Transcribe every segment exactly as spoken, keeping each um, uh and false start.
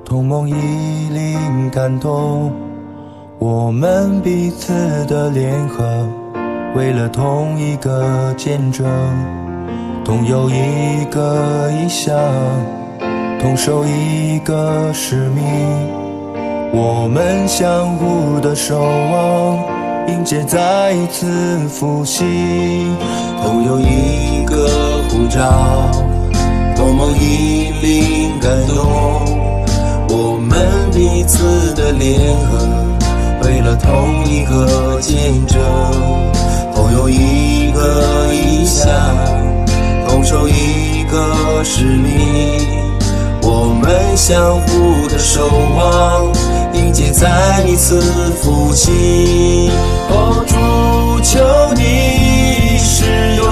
同梦一领感动，我们彼此的联合，为了同一个见证，同有一个意向，同守一个使命。我们相互的守望，迎接再一次复兴。同有一个呼召，同梦一领感动，我们彼此的联合，为了同一个见证，同有一个意向，同守一个使命。我们相互的守望，迎接再一次复兴。哦，主，求你使用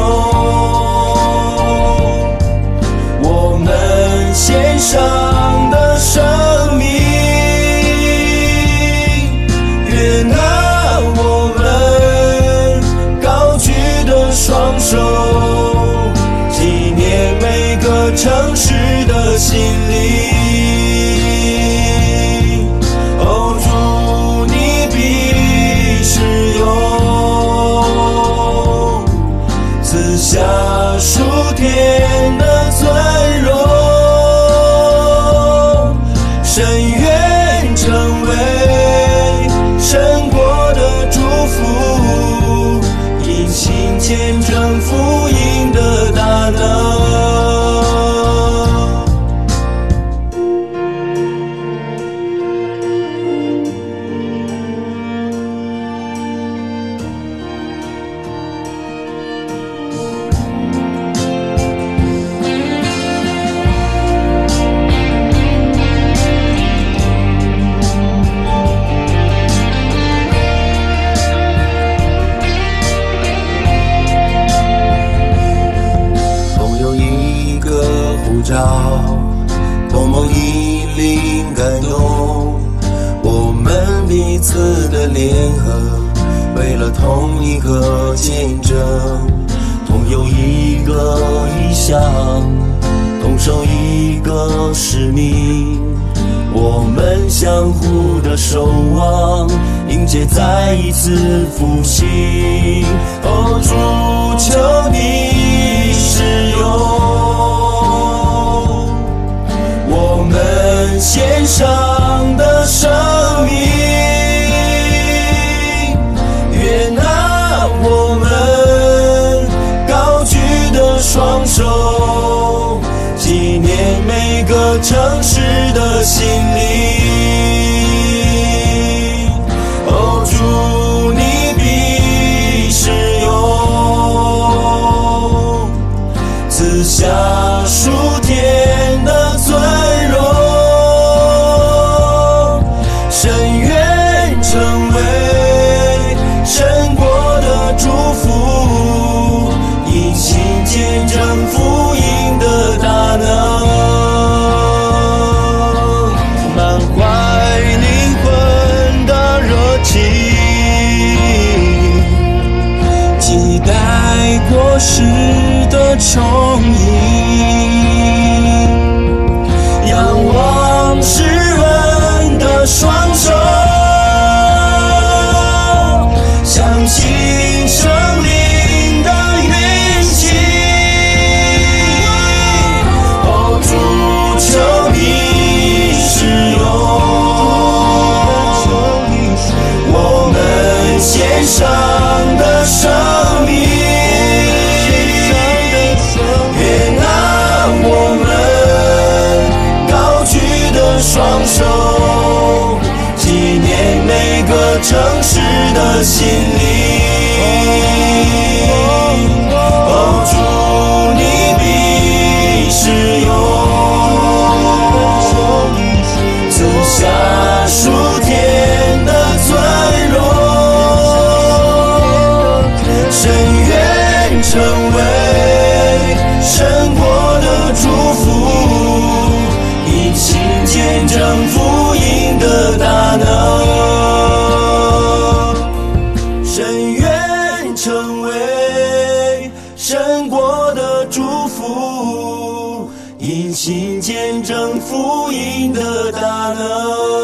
我们献上的生命，悦纳我们高举的双手，纪念每个城市的心灵。哦，主，你必使用赐下属天的尊荣，深愿成为神国的祝福，因信见证福音的大能。同梦一领感动，我们彼此的联合，为了同一个见证，同有一个意向，同守一个使命。我们相互的守望，迎接再一次复兴。哦，主，求你使用我们献上的生命，悦纳我们高举的双手，纪念每个城市的心灵。哦，主，你必使用赐下属天的尊荣，深愿成为神国的祝福，因信见证福音的大能，满怀灵魂的热情，期待过时的重映，仰望诗人的双手，相信生灵的运行。哦，主，求你使用我们献上的生命，悦纳我们高举的双手，纪念每个城市的心灵。哦，主，你必使用赐下属天的尊荣，深愿成为神国的祝福，因信见证福音的大能，深愿成为神国的祝福，因信见证福音命的大能。